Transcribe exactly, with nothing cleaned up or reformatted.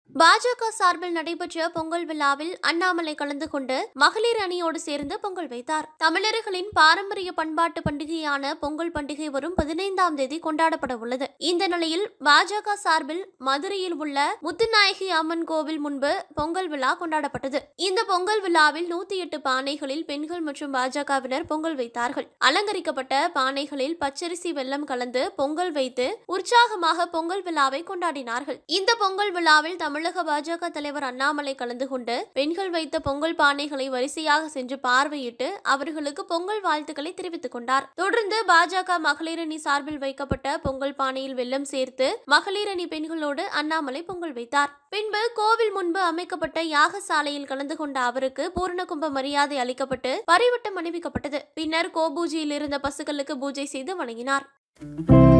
பாஜக சார்பில் நடைபெற்ற பொங்கல் விழாவில் அண்ணாமலை கலந்து கொண்டு மகளிர் அணியோடு சேர்ந்து பொங்கல் வைத்தார். தமிழர்களின் பாரம்பரிய பண்பாட்டு பண்டிகையான பொங்கல் பண்டிகை வரும் பதினைந்தாம் தேதி கொண்டாடப்பட உள்ளது. இந்த நிலையில் பாஜக சார்பில் மதுரையில் உள்ள முத்துநாயகி அம்மன் கோவில் முன்பு பொங்கல் விழா கொண்டாடப்பட்டது. இந்த பொங்கல் விழாவில் நூத்தி எட்டு பானைகளில் பெண்கள் மற்றும் பாஜகவினர் பொங்கல் வைத்தார்கள். அலங்கரிக்கப்பட்ட பானைகளில் பச்சரிசி வெல்லம் கலந்து பொங்கல் வைத்து உற்சாகமாக பொங்கல் விழாவை கொண்டாடினார்கள். இந்த பொங்கல் விழாவில் தமிழக பாஜக தலைவர் அண்ணாமலை கலந்து கொண்டு பெண்கள் வைத்த பொங்கல் பானைகளை வரிசையாக சென்று பார்வையிட்டு அவர்களுக்கு பொங்கல் வாழ்த்துக்களை தெரிவித்துக் கொண்டார். தொடர்ந்து பாஜக மகளிர் அணி சார்பில் வைக்கப்பட்ட பொங்கல் பானையில் வெல்லம் சேர்த்து மகளிர் அணி பெண்களோடு அண்ணாமலை பொங்கல் வைத்தார். பின்பு கோவில் முன்பு அமைக்கப்பட்ட யாகசாலையில் கலந்து கொண்ட அவருக்கு பூர்ணகும்ப மரியாதை அளிக்கப்பட்டு பரிவட்டம் அணிவிக்கப்பட்டது. பின்னர் கோபூஜையில் இருந்த பசுக்களுக்கு பூஜை செய்து வணங்கினார்.